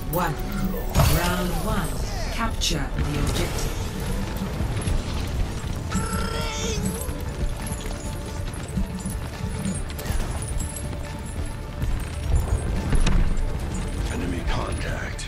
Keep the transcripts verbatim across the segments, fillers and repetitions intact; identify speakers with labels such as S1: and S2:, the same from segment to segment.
S1: One. Round one. Capture the objective.
S2: Enemy contact.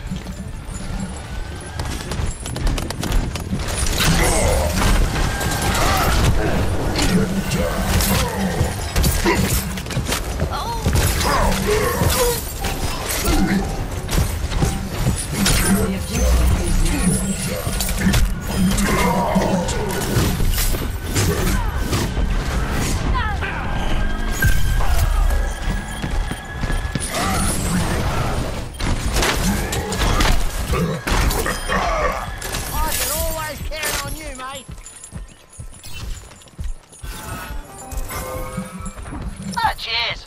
S3: Cheers.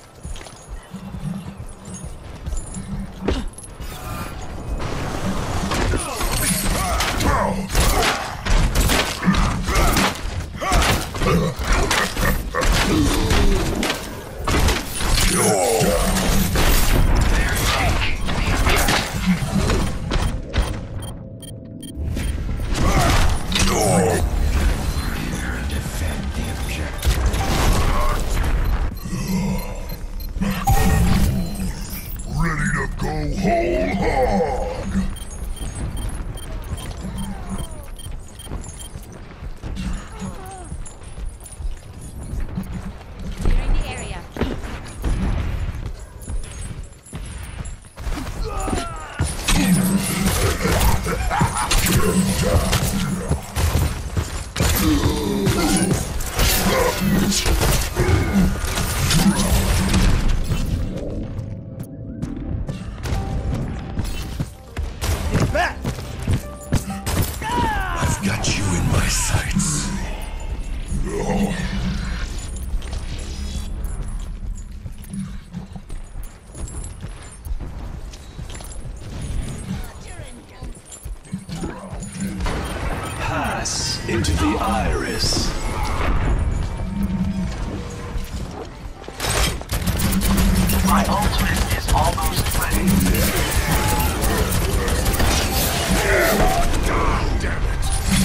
S2: Into the iris.
S3: My ultimate is almost ready.
S2: God damn it.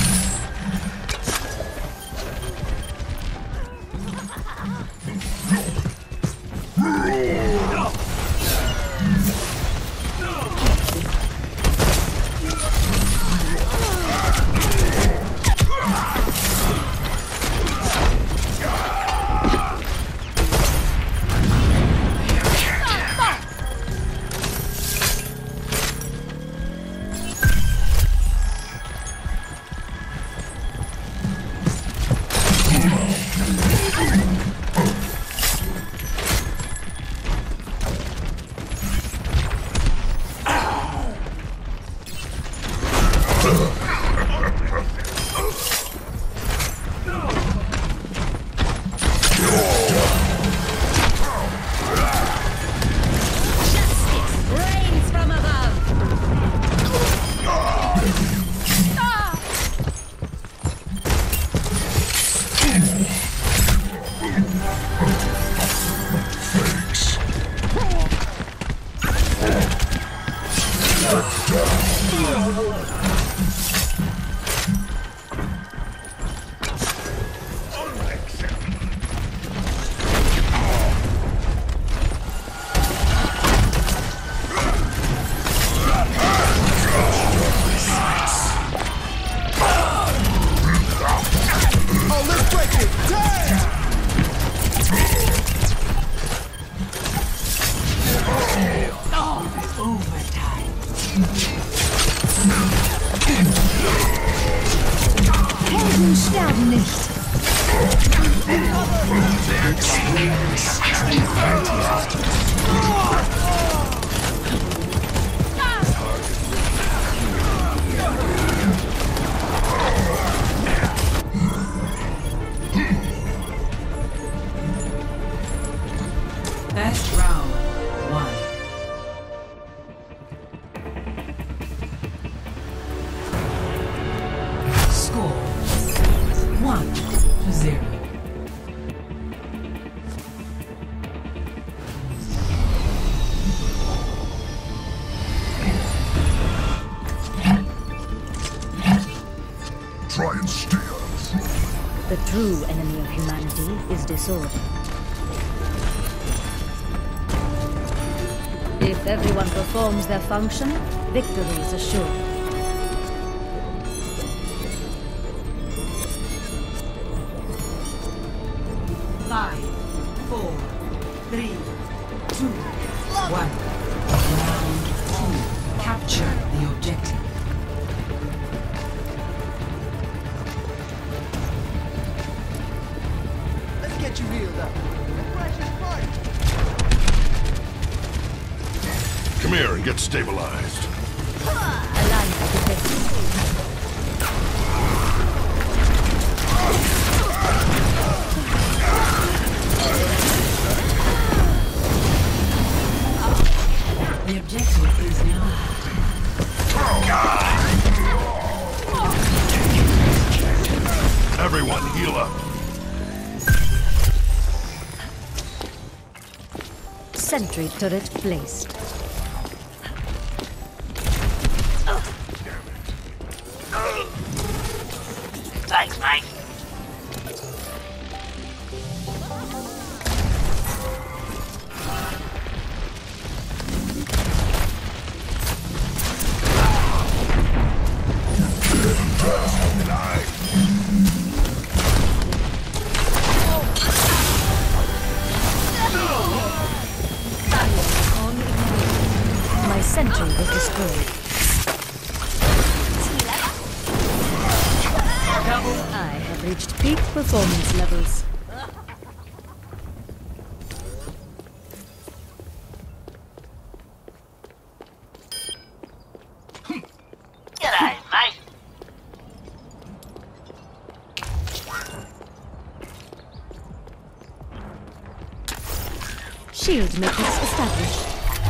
S4: Helden sterben nicht.
S1: Best round one.
S5: try and stay us.
S4: The true enemy of humanity is disorder. If everyone performs their function, victory is assured.
S1: Five, four, three, two, one. Round two. Capture the objective.
S6: Let's get you healed up.
S5: Come here and get stabilized.
S4: Aligned with the best.
S1: The objective is now.
S5: Everyone, heal up.
S4: Sentry turret placed.
S3: Thanks, mate.
S4: My sentry was destroyed. I have reached peak performance levels.
S3: G'day, mate.
S4: Shield makers established.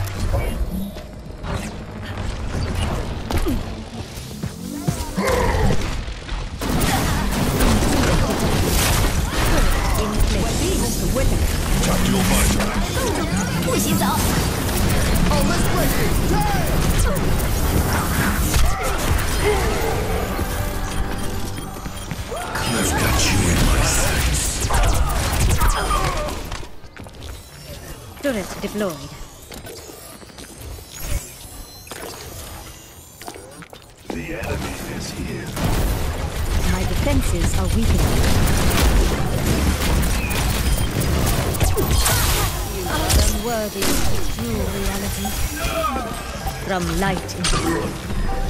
S4: In place. The winner.
S5: Tactical visor.
S4: 不洗澡。Almost
S2: I've got you in my sights.
S4: Turret deployed.
S2: The enemy is here.
S4: My defenses are weakening. You are unworthy of true reality. From light into dark.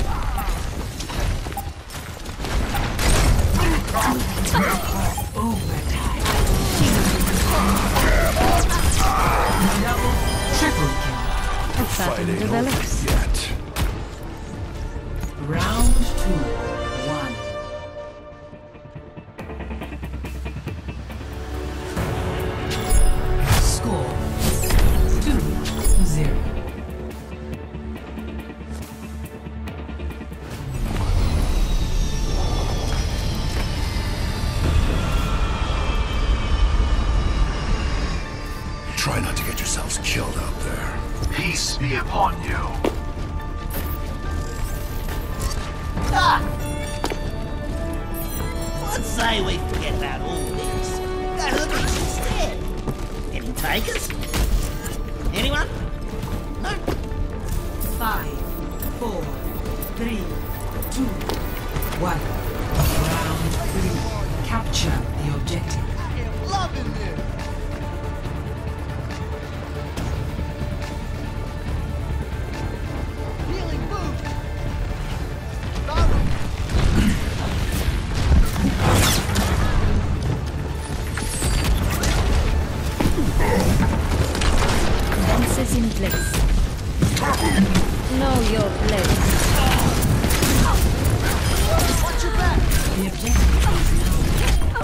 S1: Overtime. Double, triple kill.
S4: A pattern
S2: Fighting
S4: develops.
S2: over yet.
S1: Round two, one. Score two zero.
S2: Try not to get yourselves killed out there.
S3: Peace be upon you.
S6: Let's say we forget about all this. Go to the beach instead. Any takers? Anyone? No?
S1: Five, four, three, two, one. Round three. Capture the objective.
S6: I'm loving this. Healing boost.
S4: Fences in place. Know your place.
S6: Watch your back.
S1: The objective is now.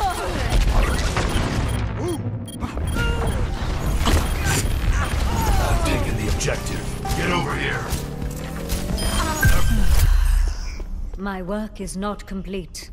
S2: I've taken the objective. Get over here.
S4: My work is not complete.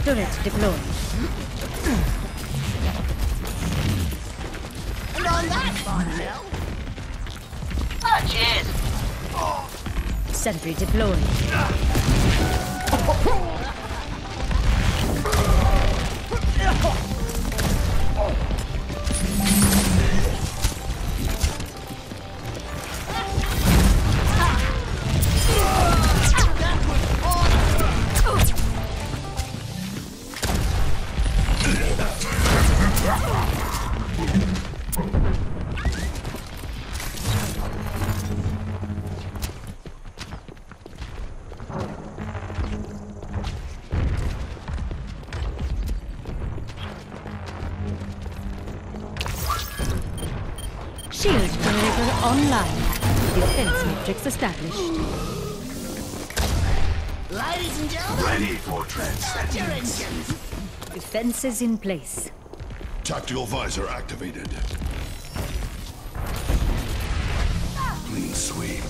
S4: Turret deployed.
S6: And on that bombshell,
S3: Oh, cheers.
S4: Sentry deployed. Shield generator online. Defense matrix established.
S6: ladies and gentlemen,
S3: Ready for
S6: start your
S3: transcendence.
S6: engines.
S4: Defenses in place.
S5: Tactical visor activated.
S2: Clean sweep.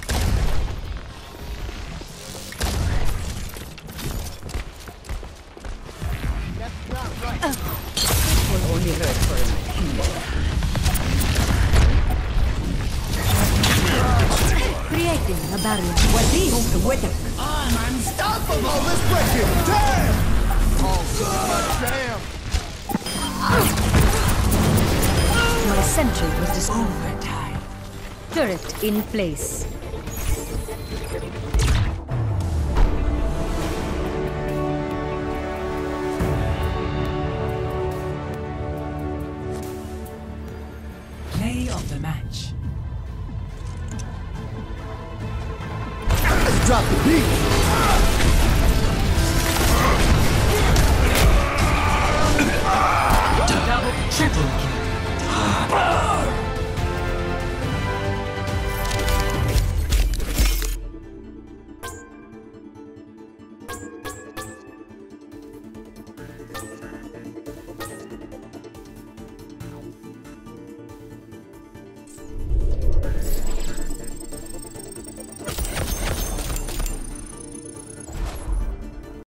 S4: Creating a barrier.
S6: I'm unstoppable.
S7: Let's break him! Damn! Oh, God damn!
S4: My sentry was destroyed.
S1: Overtime.
S4: Turret in place.
S1: Play of the match.
S7: Let's drop the beat!